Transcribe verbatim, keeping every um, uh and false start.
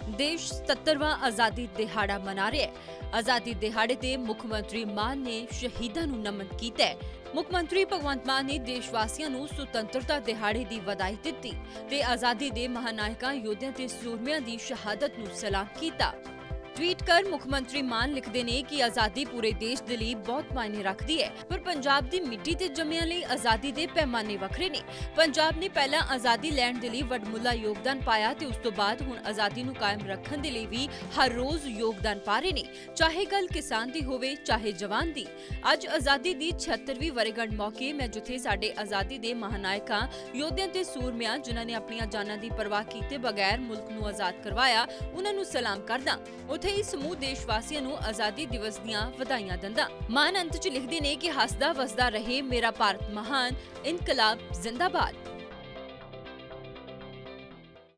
देश सत्तरवां आज़ादी दिहाड़ा मना रहा है। आज़ादी दिहाड़े ते मुख मंत्री मान ने शहीदां नूं नमन कीता है। मुख मंत्री भगवंत मान ने देशवासियों नूं सुतंत्रता दिहाड़े दी वधाई दित्ती ते आज़ादी दे महानायकां योद्धियां ते सूरमियां दी शहादत नूं सलाम कीता। ट्वीट कर मुख मंत्री मान लिखते ने कि आज़ादी पूरे देश दे लई बहुत मायने रखती है, पर पंजाब दी मिट्टी ते जम्मियां लई आज़ादी दे पैमाने वखरे ने। पंजाब ने पहला आज़ादी लैण दे लई वडमुला योगदान पाया ते उस तो बाद हुण आज़ादी नूं कायम रखण दे लई भी हर रोज योगदान पा रहे ने, चाहे गल किसान दी होवे चाहे जवान दी। अज आज़ादी दी छिहत्तरवीं वर्षगांठ मौके मैं जिथे साडे आज़ादी दे महानायकां योद्धियां ते सूरमियां जिन्हां ने अपनियां जानां दी परवाह कीते बगैर मुल्क नूं आज़ाद करवाया उन्हां नूं सलाम करदा। उत्थे ही समूह देशवासियों नूं आज़ादी दिवस दीआं वधाइयां दिंदा। मान अंत च लिखदे ने कि हसदा वसदा रहे मेरा भारत महान, इनकलाब जिंदाबाद।